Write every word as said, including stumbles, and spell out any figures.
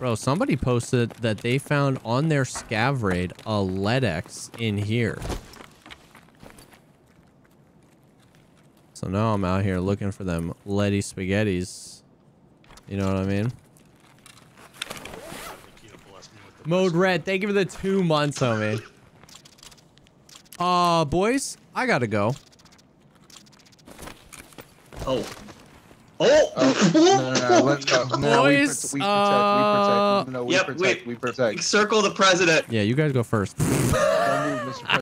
Bro, somebody posted that they found on their scav raid a L E D X in here. So now I'm out here looking for them Letty spaghettis. You know what I mean? Mode Red, thank you for the two months, homie. Uh, boys, I gotta go. Oh. Oh! Oh, no, no, no, let's go. No, we, Boys, we protect, uh, we protect, no, we yep, protect, wait. we protect. Circle the president. Yeah, you guys go first. Don't move, Mister President.